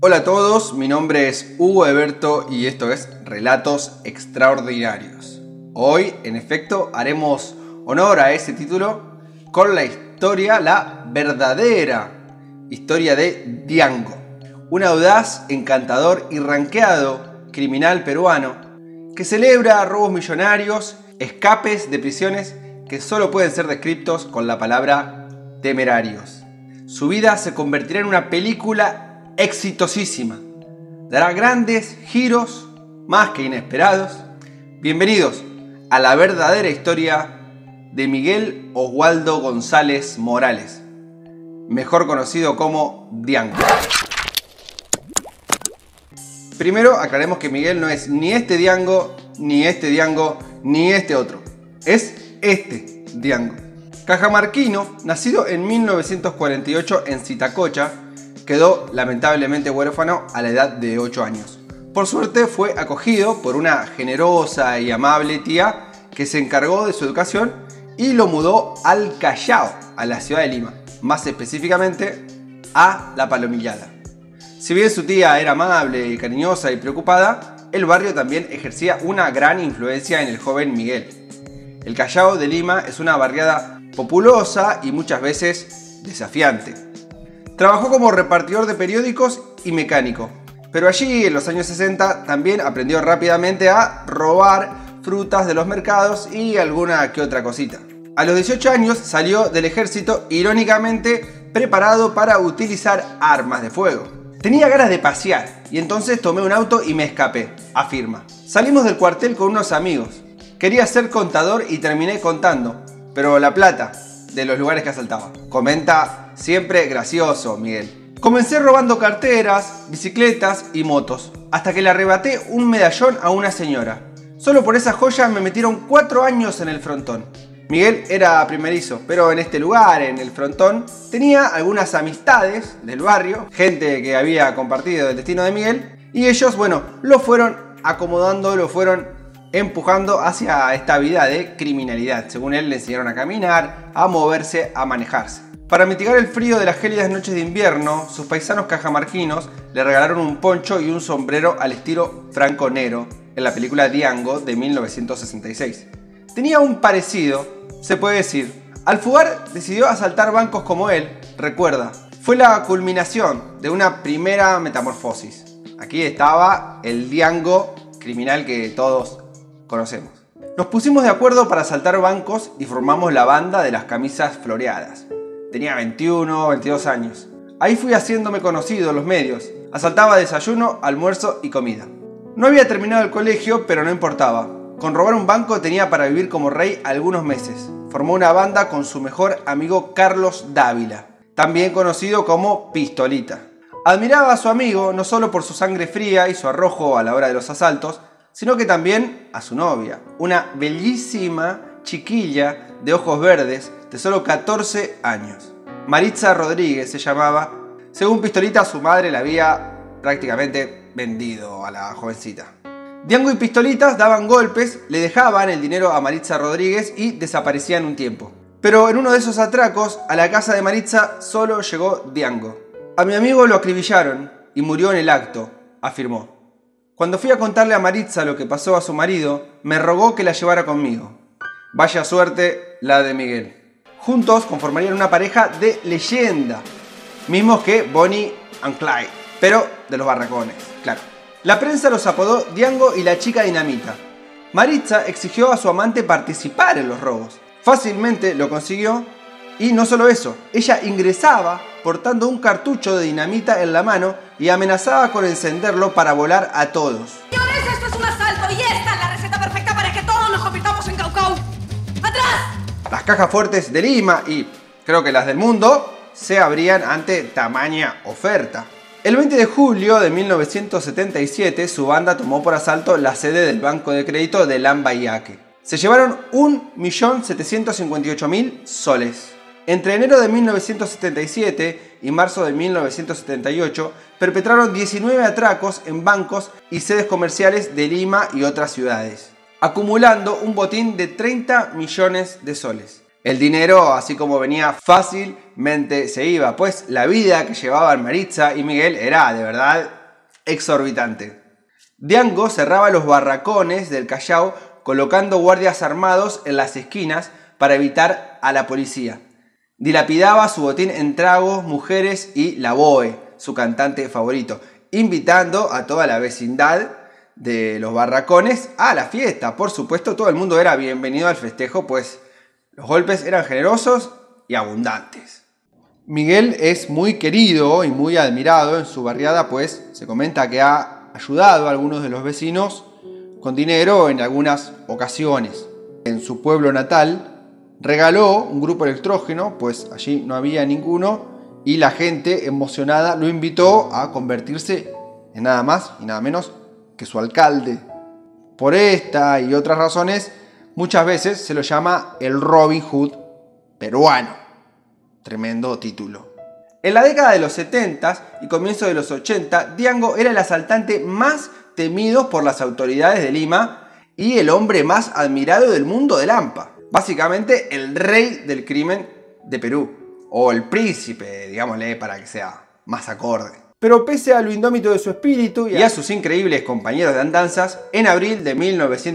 Hola a todos, mi nombre es Hugo Eberto y esto es Relatos Extraordinarios. Hoy, en efecto, haremos honor a ese título con la historia, la verdadera historia de Diango, un audaz, encantador y ranqueado criminal peruano que celebra robos millonarios, escapes de prisiones que solo pueden ser descritos con la palabra temerarios. Su vida se convertirá en una película exitosísima. Dará grandes giros más que inesperados. Bienvenidos a la verdadera historia de Miguel Oswaldo González Morales, mejor conocido como Diango. Primero aclaremos que Miguel no es ni este Diango, ni este Diango, ni este otro. Es este Diango. Cajamarquino, nacido en 1948 en Sitacocha, quedó lamentablemente huérfano a la edad de 8 años. Por suerte fue acogido por una generosa y amable tía que se encargó de su educación y lo mudó al Callao, a la ciudad de Lima, más específicamente a La Palomillada. Si bien su tía era amable, cariñosa y preocupada, el barrio también ejercía una gran influencia en el joven Miguel. El Callao de Lima es una barriada populosa y muchas veces desafiante. Trabajó como repartidor de periódicos y mecánico, pero allí en los años 60 también aprendió rápidamente a robar frutas de los mercados y alguna que otra cosita. A los 18 años salió del ejército, irónicamente preparado para utilizar armas de fuego. Tenía ganas de pasear y entonces tomé un auto y me escapé, afirma. Salimos del cuartel con unos amigos. Quería ser contador y terminé contando, pero la plata de los lugares que asaltaba. Comenta siempre gracioso Miguel. Comencé robando carteras, bicicletas y motos, hasta que le arrebaté un medallón a una señora. Solo por esa joya me metieron 4 años en el frontón. Miguel era primerizo, pero en este lugar, en el frontón, tenía algunas amistades del barrio, gente que había compartido el destino de Miguel, y ellos, lo fueron acomodando, lo fueron empujando hacia esta vida de criminalidad. Según él, le enseñaron a caminar, a moverse, a manejarse. Para mitigar el frío de las gélidas noches de invierno, sus paisanos cajamarquinos le regalaron un poncho y un sombrero al estilo Franco Nero en la película Diango de 1966. Tenía un parecido, se puede decir. Al fugar decidió asaltar bancos como él, recuerda. Fue la culminación de una primera metamorfosis. Aquí estaba el Diango criminal que todos conocemos. Nos pusimos de acuerdo para asaltar bancos y formamos la banda de las camisas floreadas. Tenía 21 o 22 años. Ahí fui haciéndome conocido en los medios. Asaltaba desayuno, almuerzo y comida. No había terminado el colegio, pero no importaba. Con robar un banco tenía para vivir como rey algunos meses. Formó una banda con su mejor amigo Carlos Dávila, también conocido como Pistolita. Admiraba a su amigo no solo por su sangre fría y su arrojo a la hora de los asaltos, sino que también a su novia, una bellísima chiquilla de ojos verdes de solo 14 años. Maritza Rodríguez se llamaba. Según Pistolita, su madre la había prácticamente vendido a la jovencita. Diango y Pistolitas daban golpes, le dejaban el dinero a Maritza Rodríguez y desaparecían un tiempo. Pero en uno de esos atracos, a la casa de Maritza solo llegó Diango. A mi amigo lo acribillaron y murió en el acto, afirmó. Cuando fui a contarle a Maritza lo que pasó a su marido, me rogó que la llevara conmigo. Vaya suerte la de Miguel. Juntos conformarían una pareja de leyenda, mismos que Bonnie and Clyde, pero de los barracones, claro. La prensa los apodó Diango y la chica dinamita. Maritza exigió a su amante participar en los robos. Fácilmente lo consiguió y no solo eso, ella ingresaba portando un cartucho de dinamita en la mano y amenazaba con encenderlo para volar a todos. Señores, esto es un asalto y esta es la receta perfecta para que todos nos convirtamos en Caucau. ¡Atrás! Las cajas fuertes de Lima y creo que las del mundo se abrían ante tamaña oferta. El 20 de julio de 1977 su banda tomó por asalto la sede del Banco de Crédito de Lambayeque. Se llevaron 1.758.000 soles. Entre enero de 1977 y marzo de 1978 perpetraron 19 atracos en bancos y sedes comerciales de Lima y otras ciudades, acumulando un botín de 30 millones de soles. El dinero, así como venía, fácilmente se iba, pues la vida que llevaban Maritza y Miguel era, de verdad, exorbitante. Diango cerraba los barracones del Callao colocando guardias armados en las esquinas para evitar a la policía. Dilapidaba su botín en tragos, mujeres y la Boe, su cantante favorito, invitando a toda la vecindad de los barracones a la fiesta. Por supuesto, todo el mundo era bienvenido al festejo, pues los golpes eran generosos y abundantes. Miguel es muy querido y muy admirado en su barriada, pues se comenta que ha ayudado a algunos de los vecinos con dinero en algunas ocasiones. En su pueblo natal regaló un grupo electrógeno, pues allí no había ninguno, y la gente emocionada lo invitó a convertirse en nada más y nada menos que su alcalde. Por esta y otras razones, muchas veces se lo llama el Robin Hood peruano. Tremendo título. En la década de los 70 y comienzo de los 80, Diango era el asaltante más temido por las autoridades de Lima y el hombre más admirado del mundo del AMPA. Básicamente el rey del crimen de Perú, o el príncipe, digámosle, para que sea más acorde. Pero pese a lo indómito de su espíritu y a sus increíbles compañeros de andanzas, en abril de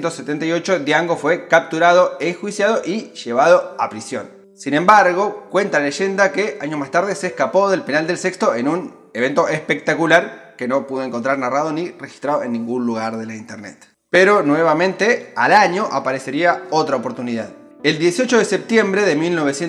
1978 Diango fue capturado, enjuiciado y llevado a prisión. Sin embargo, cuenta la leyenda que años más tarde se escapó del penal del Sexto en un evento espectacular que no pudo encontrar narrado ni registrado en ningún lugar de la internet. Pero nuevamente, al año aparecería otra oportunidad. El 18 de septiembre de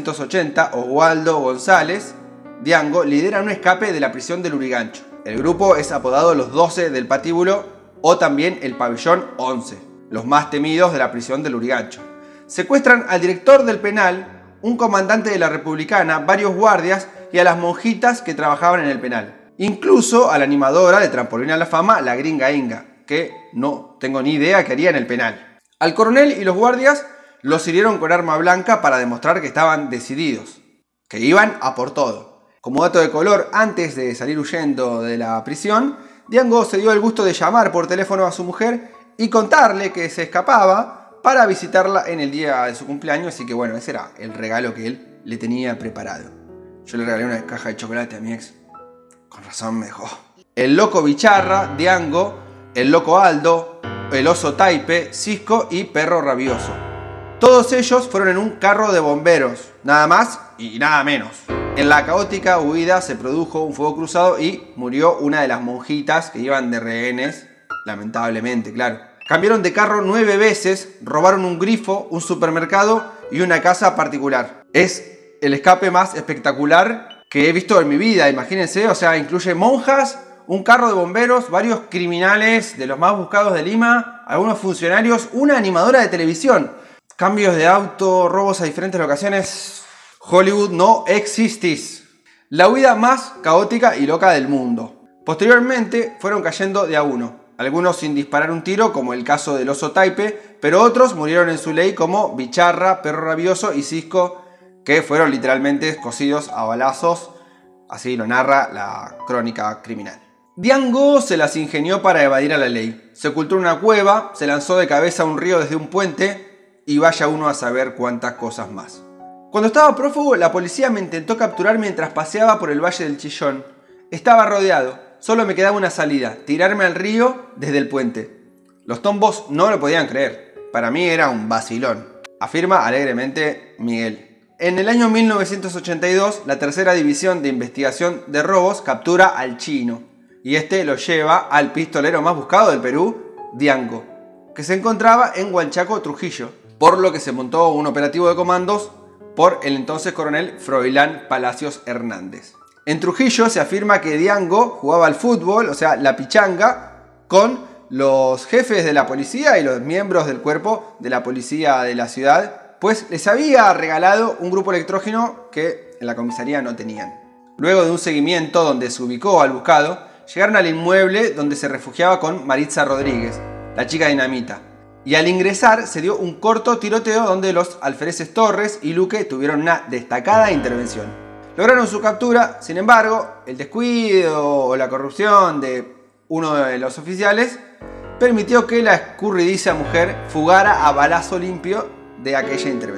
1980, Oswaldo González, Diango, lidera un escape de la prisión del Lurigancho. El grupo es apodado los 12 del Patíbulo o también el Pabellón 11, los más temidos de la prisión del Lurigancho. Secuestran al director del penal, un comandante de la Republicana, varios guardias y a las monjitas que trabajaban en el penal. Incluso a la animadora de Trampolín a la Fama, la Gringa Inga, que no tengo ni idea qué haría en el penal. Al coronel y los guardias los hirieron con arma blanca para demostrar que estaban decididos, que iban a por todo. Como dato de color, antes de salir huyendo de la prisión, Diango se dio el gusto de llamar por teléfono a su mujer y contarle que se escapaba para visitarla en el día de su cumpleaños, así que bueno, ese era el regalo que él le tenía preparado. Yo le regalé una caja de chocolate a mi ex. Con razón me dejó. El loco Bicharra, Diango, el loco Aldo, el oso Taipe, Cisco y Perro Rabioso. Todos ellos fueron en un carro de bomberos, nada más y nada menos. En la caótica huida se produjo un fuego cruzado y murió una de las monjitas que iban de rehenes, lamentablemente, claro. Cambiaron de carro 9 veces, robaron un grifo, un supermercado y una casa particular. Es el escape más espectacular que he visto en mi vida, imagínense. O sea, incluye monjas, un carro de bomberos, varios criminales de los más buscados de Lima, algunos funcionarios, una animadora de televisión. Cambios de auto, robos a diferentes locaciones. Hollywood no existís. La huida más caótica y loca del mundo. Posteriormente fueron cayendo de a uno. Algunos sin disparar un tiro, como el caso del oso Taipe, pero otros murieron en su ley como Bicharra, Perro Rabioso y Cisco, que fueron literalmente cosidos a balazos, así lo narra la crónica criminal. Diango se las ingenió para evadir a la ley. Se ocultó en una cueva, se lanzó de cabeza a un río desde un puente y vaya uno a saber cuántas cosas más. Cuando estaba prófugo, la policía me intentó capturar mientras paseaba por el Valle del Chillón. Estaba rodeado. Solo me quedaba una salida, tirarme al río desde el puente. Los tombos no lo podían creer. Para mí era un vacilón, afirma alegremente Miguel. En el año 1982, la tercera división de investigación de robos captura al chino. Y este lo lleva al pistolero más buscado del Perú, Diango, que se encontraba en Huanchaco, Trujillo. Por lo que se montó un operativo de comandos por el entonces coronel Froilán Palacios Hernández. En Trujillo se afirma que Diango jugaba al fútbol, o sea, la pichanga, con los jefes de la policía y los miembros del cuerpo de la policía de la ciudad, pues les había regalado un grupo electrógeno que en la comisaría no tenían. Luego de un seguimiento donde se ubicó al buscado, llegaron al inmueble donde se refugiaba con Maritza Rodríguez, la chica dinamita. Y al ingresar se dio un corto tiroteo donde los alfereces Torres y Luque tuvieron una destacada intervención. Lograron su captura, sin embargo, el descuido o la corrupción de uno de los oficiales permitió que la escurridiza mujer fugara a balazo limpio de aquella intervención.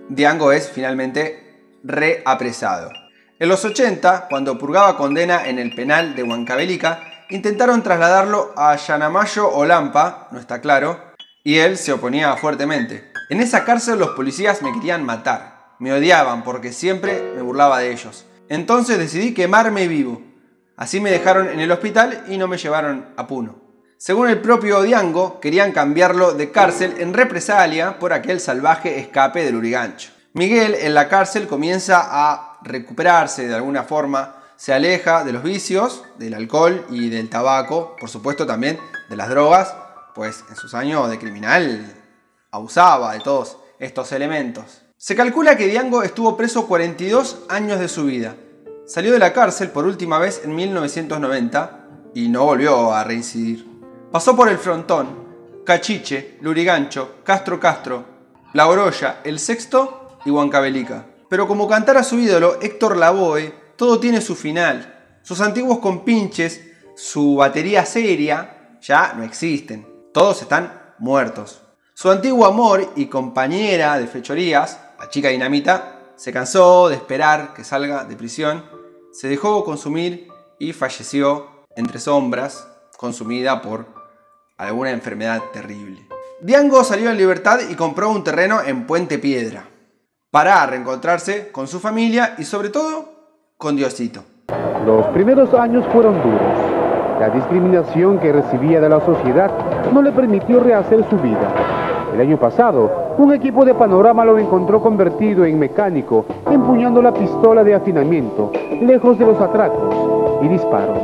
Diango es finalmente reapresado. En los 80, cuando purgaba condena en el penal de Huancavelica, intentaron trasladarlo a Yanamayo o Lampa, no está claro, y él se oponía fuertemente. En esa cárcel los policías me querían matar, me odiaban porque siempre me burlaba de ellos. Entonces decidí quemarme vivo. Así me dejaron en el hospital y no me llevaron a Puno. Según el propio Diango, querían cambiarlo de cárcel en represalia por aquel salvaje escape del Lurigancho. Miguel en la cárcel comienza a recuperarse de alguna forma, se aleja de los vicios, del alcohol y del tabaco, por supuesto también de las drogas, pues en sus años de criminal abusaba de todos estos elementos. Se calcula que Diango estuvo preso 42 años de su vida. Salió de la cárcel por última vez en 1990 y no volvió a reincidir. Pasó por El Frontón, Cachiche, Lurigancho, Castro Castro, La Oroya, El Sexto y Huancavelica. Pero como cantara su ídolo Héctor Lavoe, todo tiene su final. Sus antiguos compinches, su batería seria, ya no existen. Todos están muertos. Su antiguo amor y compañera de fechorías, la chica Dinamita, se cansó de esperar que salga de prisión, se dejó consumir y falleció entre sombras, consumida por alguna enfermedad terrible. Diango salió en libertad y compró un terreno en Puente Piedra para reencontrarse con su familia y sobre todo con Diosito. Los primeros años fueron duros. La discriminación que recibía de la sociedad no le permitió rehacer su vida. El año pasado, un equipo de Panorama lo encontró convertido en mecánico, empuñando la pistola de afinamiento, lejos de los atracos y disparos.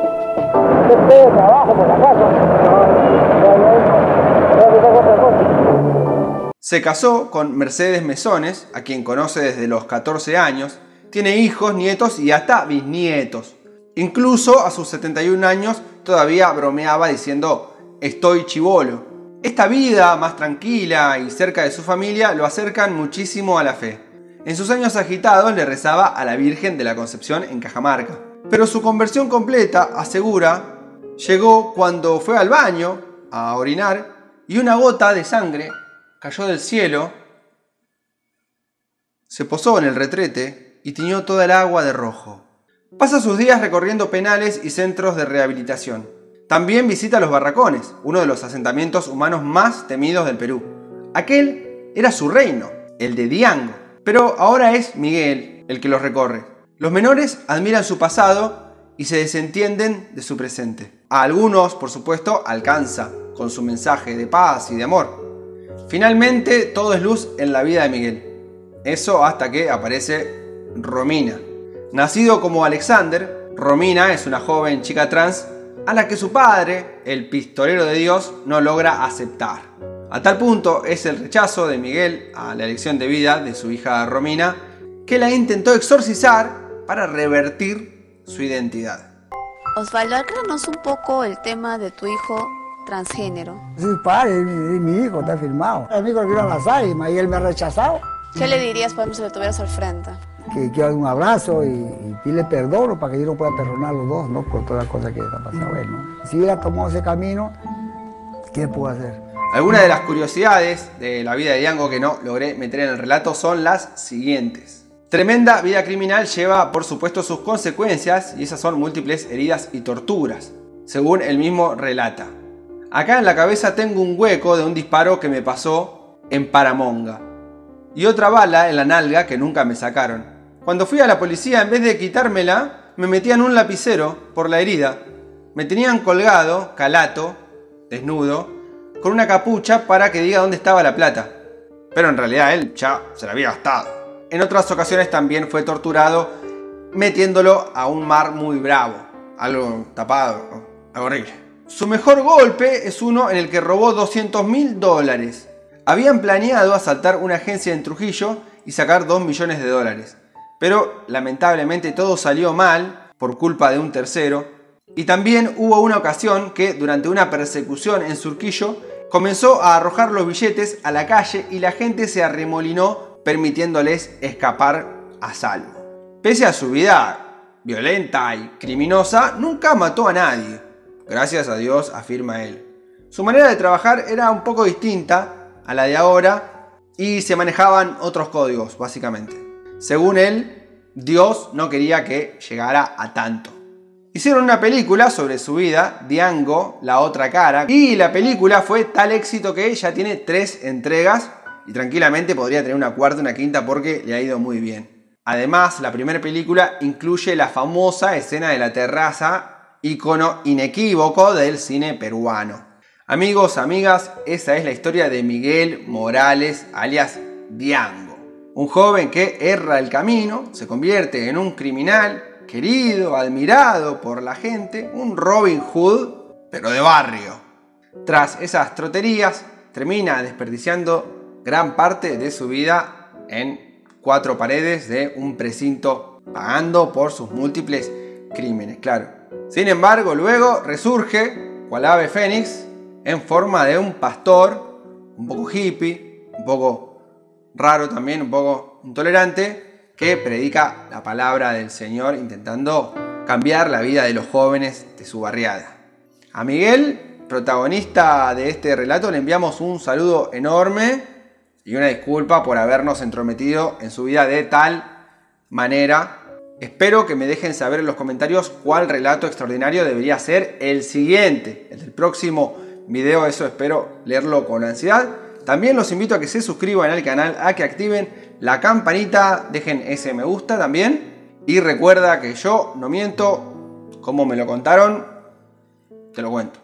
Se casó con Mercedes Mesones, a quien conoce desde los 14 años, tiene hijos, nietos y hasta bisnietos. Incluso a sus 71 años todavía bromeaba diciendo "estoy chibolo". Esta vida más tranquila y cerca de su familia lo acercan muchísimo a la fe. En sus años agitados le rezaba a la Virgen de la Concepción en Cajamarca. Pero su conversión completa, asegura, llegó cuando fue al baño a orinar y una gota de sangre cayó del cielo, se posó en el retrete y tiñó toda el agua de rojo. Pasa sus días recorriendo penales y centros de rehabilitación. También visita los barracones, uno de los asentamientos humanos más temidos del Perú. Aquel era su reino, el de Diango, pero ahora es Miguel el que los recorre. Los menores admiran su pasado y se desentienden de su presente. A algunos, por supuesto, alcanza con su mensaje de paz y de amor. Finalmente, todo es luz en la vida de Miguel. Eso hasta que aparece Romina. Nacido como Alexander, Romina es una joven chica trans a la que su padre, el pistolero de Dios, no logra aceptar. A tal punto es el rechazo de Miguel a la elección de vida de su hija Romina que la intentó exorcizar para revertir su identidad. Osvaldo, acláranos un poco el tema de tu hijo transgénero. Sí, padre, mi hijo está firmado. Mi hijo vino a las ánimas y él me ha rechazado. ¿Qué le dirías, por ejemplo, si lo tuvieras al frente? Que quiero un abrazo y pide perdón para que yo no pueda perdonar los dos, ¿no? Por todas las cosas que ha pasado él, ¿no? Si hubiera tomado ese camino, ¿qué puedo hacer? Algunas de las curiosidades de la vida de Diango que no logré meter en el relato son las siguientes. Tremenda vida criminal lleva, por supuesto, sus consecuencias y esas son múltiples heridas y torturas, según él mismo relata. Acá en la cabeza tengo un hueco de un disparo que me pasó en Paramonga y otra bala en la nalga que nunca me sacaron. Cuando fui a la policía, en vez de quitármela, me metían un lapicero por la herida. Me tenían colgado, calato, desnudo, con una capucha para que diga dónde estaba la plata. Pero en realidad él ya se la había gastado. En otras ocasiones también fue torturado metiéndolo a un mar muy bravo. Algo tapado, algo horrible. Su mejor golpe es uno en el que robó $200.000. Habían planeado asaltar una agencia en Trujillo y sacar $2 millones. Pero lamentablemente todo salió mal por culpa de un tercero. Y también hubo una ocasión que durante una persecución en Surquillo comenzó a arrojar los billetes a la calle y la gente se arremolinó permitiéndoles escapar a salvo. Pese a su vida violenta y criminosa, nunca mató a nadie. Gracias a Dios, afirma él. Su manera de trabajar era un poco distinta a la de ahora, y se manejaban otros códigos, básicamente. Según él, Dios no quería que llegara a tanto. Hicieron una película sobre su vida, Django, la otra cara, y la película fue tal éxito que ya tiene 3 entregas y tranquilamente podría tener una cuarta, una quinta porque le ha ido muy bien. Además, la primera película incluye la famosa escena de la terraza, ícono inequívoco del cine peruano. Amigos, amigas, esa es la historia de Miguel Morales, alias Django. Un joven que erra el camino, se convierte en un criminal, querido, admirado por la gente, un Robin Hood, pero de barrio. Tras esas troterías, termina desperdiciando gran parte de su vida en 4 paredes de un precinto, pagando por sus múltiples crímenes, claro. Sin embargo, luego resurge, cual ave fénix, en forma de un pastor, un poco hippie, un poco raro también, un poco intolerante, que predica la palabra del Señor intentando cambiar la vida de los jóvenes de su barriada. A Miguel, protagonista de este relato, le enviamos un saludo enorme y una disculpa por habernos entrometido en su vida de tal manera. Espero que me dejen saber en los comentarios cuál relato extraordinario debería ser el siguiente, el del próximo video. Eso espero leerlo con ansiedad. También los invito a que se suscriban al canal, a que activen la campanita, dejen ese me gusta también. Y recuerda que yo no miento, como me lo contaron, te lo cuento.